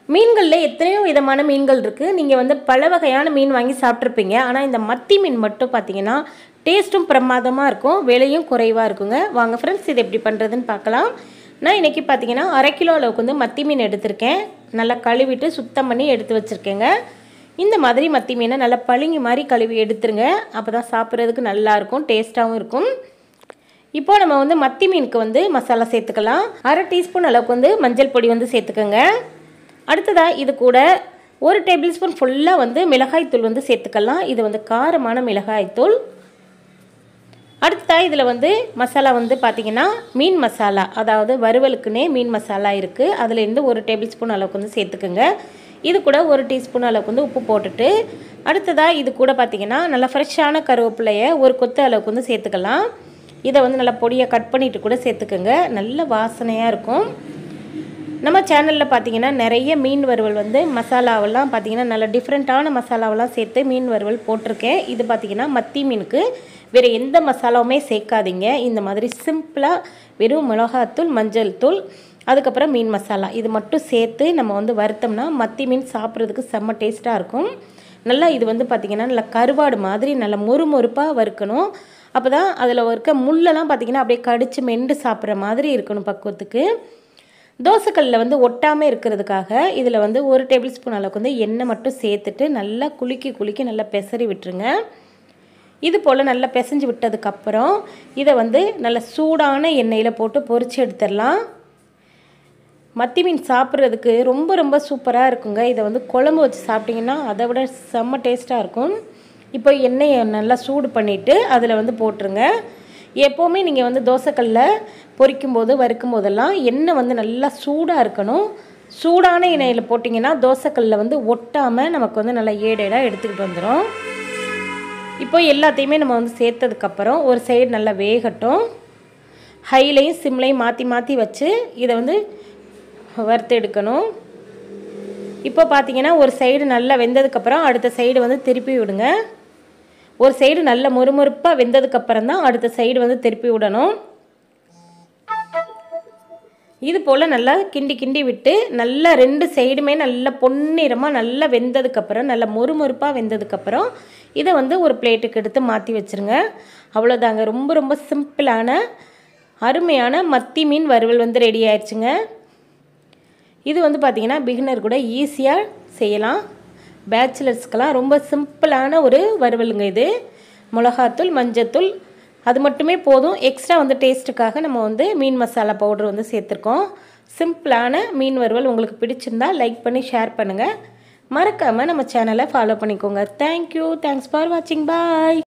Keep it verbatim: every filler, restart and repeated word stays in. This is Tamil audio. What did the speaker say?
மீன்களில் எத்தனையோ விதமான மீன்கள் இருக்குது. நீங்கள் வந்து பல வகையான மீன் வாங்கி சாப்பிட்ருப்பீங்க. ஆனால் இந்த மத்தி மீன் மட்டும் பார்த்தீங்கன்னா டேஸ்ட்டும் பிரமாதமாக இருக்கும், விலையும் குறைவாக இருக்குங்க. வாங்க ஃப்ரெண்ட்ஸ், இது எப்படி பண்ணுறதுன்னு பார்க்கலாம். நான் இன்றைக்கி பார்த்தீங்கன்னா அரை கிலோ அளவுக்கு வந்து மத்தி மீன் எடுத்திருக்கேன். நல்லா கழுவிட்டு சுத்தம் பண்ணி எடுத்து வச்சுருக்கேங்க. இந்த மாதிரி மத்தி மீனை நல்லா பளிங்கு மாதிரி கழுவி எடுத்துருங்க. அப்போ தான் சாப்பிட்றதுக்கு நல்லாயிருக்கும், டேஸ்ட்டாகவும் இருக்கும். இப்போது நம்ம வந்து மத்தி மீனுக்கு வந்து மசாலா சேர்த்துக்கலாம். அரை டீஸ்பூன் அளவுக்கு வந்து மஞ்சள் பொடி வந்து சேர்த்துக்கோங்க. அடுத்ததாக இது கூட ஒரு டேபிள் ஸ்பூன் ஃபுல்லாக வந்து மிளகாய்த்தூள் வந்து சேர்த்துக்கலாம். இது வந்து காரமான மிளகாய்த்தூள். அடுத்ததாக இதில் வந்து மசாலா வந்து பார்த்திங்கன்னா மீன் மசாலா, அதாவது வறுவலுக்குன்னே மீன் மசாலா இருக்குது. அதுலேருந்து ஒரு டேபிள் ஸ்பூன் அளவுக்கு வந்து சேர்த்துக்குங்க. இது கூட ஒரு டீஸ்பூன் அளவுக்கு வந்து உப்பு போட்டுட்டு, அடுத்ததாக இது கூட பார்த்திங்கன்னா நல்லா ஃப்ரெஷ்ஷான கருவேப்பிலையை ஒரு கொத்து அளவுக்கு வந்து சேர்த்துக்கலாம். இதை வந்து நல்லா பொடியை கட் பண்ணிவிட்டு கூட சேர்த்துக்குங்க. நல்ல வாசனையாக இருக்கும். நம்ம சேனலில் பார்த்திங்கன்னா நிறைய மீன் வறுவல் வந்து மசாலாவெல்லாம் பார்த்திங்கன்னா நல்ல டிஃப்ரெண்ட்டான மசாலாவெல்லாம் சேர்த்து மீன் வறுவல் போட்டிருக்கேன். இது பார்த்திங்கன்னா மத்தி மீனுக்கு வேறு எந்த மசாலாவுமே சேர்க்காதீங்க. இந்த மாதிரி சிம்பிளாக வெறும் மிளகாத்தூள், மஞ்சள் தூள், அதுக்கப்புறம் மீன் மசாலா இது மட்டும் சேர்த்து நம்ம வந்து வறுத்தோம்னா மத்தி மீன் சாப்பிட்றதுக்கு செம்ம டேஸ்ட்டாக இருக்கும். நல்லா இது வந்து பார்த்திங்கன்னா நல்லா கருவாடு மாதிரி நல்லா மொறுமொறுப்பாக வறுக்கணும். அப்போ தான் அதில் இருக்க முள்ளெல்லாம் பார்த்திங்கன்னா அப்படியே கடித்து மெண்டு சாப்பிட்ற மாதிரி இருக்கணும் பக்குவத்துக்கு. தோசைக்கல்லில் வந்து ஒட்டாமல் இருக்கிறதுக்காக இதில் வந்து ஒரு டேபிள் ஸ்பூன் அளவுக்கு வந்து எண்ணெய் மட்டும் சேர்த்துட்டு நல்லா குலுக்கி குலுக்கி நல்லா பெசரி விட்டுருங்க. இது போல் நல்லா பிசைஞ்சு விட்டதுக்கப்புறம் இதை வந்து நல்ல சூடான எண்ணெயில் போட்டு பொரித்து எடுத்துடலாம். மத்தி மீன் சாப்பிட்றதுக்கு ரொம்ப ரொம்ப சூப்பராக இருக்குங்க. இதை வந்து குழம்பு வச்சு சாப்பிட்டிங்கன்னா அதை விட செம்ம டேஸ்ட்டாக இருக்கும். இப்போ எண்ணெயை நல்லா சூடு பண்ணிவிட்டு அதில் வந்து போட்டுருங்க. எப்போவுமே நீங்கள் வந்து தோசைக்கல்லில் பொரிக்கும் போது வறுக்கும் போதெல்லாம் எண்ணெய் வந்து நல்லா சூடாக இருக்கணும். சூடான எண்ணெயில் போட்டிங்கன்னா தோசைக்கல்லில் வந்து ஒட்டாமல் நமக்கு வந்து நல்லா ஏடேடாக எடுத்துக்கிட்டு வந்துடும். இப்போ எல்லாத்தையுமே நம்ம வந்து சேர்த்ததுக்கப்புறம் ஒரு சைடு நல்லா வேகட்டும். ஹைலையும் சிம்லையும் மாற்றி மாற்றி வச்சு இதை வந்து வறுத்து எடுக்கணும். இப்போ பார்த்தீங்கன்னா ஒரு சைடு நல்லா வெந்ததுக்கப்புறம் அடுத்த சைடு வந்து திருப்பி விடுங்க. ஒரு சைடு நல்ல மொறுமொறுப்பாக வெந்ததுக்கப்புறம் தான் அடுத்த சைடு வந்து திருப்பி விடணும். இது போல் நல்லா கிண்டி கிண்டி விட்டு நல்லா ரெண்டு சைடுமே நல்லா பொன்னிறமாக நல்லா வெந்ததுக்கப்புறம் நல்லா மொறுமொறுப்பாக வெந்ததுக்கப்புறம் இதை வந்து ஒரு பிளேட்டுக்கு எடுத்து மாற்றி வச்சுருங்க. அவ்வளோதாங்க, ரொம்ப ரொம்ப சிம்பிளான அருமையான மத்தி மீன் வறுவல் வந்து ரெடி ஆயிடுச்சுங்க. இது வந்து பார்த்திங்கன்னா பிகினர் கூட ஈஸியாக செய்யலாம். பேச்சுலர்ஸ்க்கெல்லாம் ரொம்ப சிம்பிளான ஒரு வறுவலுங்க இது. மிளகாத்தூள், மஞ்சத்தூள் அது மட்டுமே போதும். எக்ஸ்ட்ரா வந்து டேஸ்ட்டுக்காக நம்ம வந்து மீன் மசாலா பவுடர் வந்து சேர்த்துருக்கோம். சிம்பிளான மீன் வறுவல் உங்களுக்கு பிடிச்சிருந்தா லைக் பண்ணி ஷேர் பண்ணுங்கள். மறக்காமல் நம்ம சேனலை ஃபாலோ பண்ணிக்கோங்க. தேங்க்யூ. தேங்க்ஸ் ஃபார் வாட்சிங். பாய்.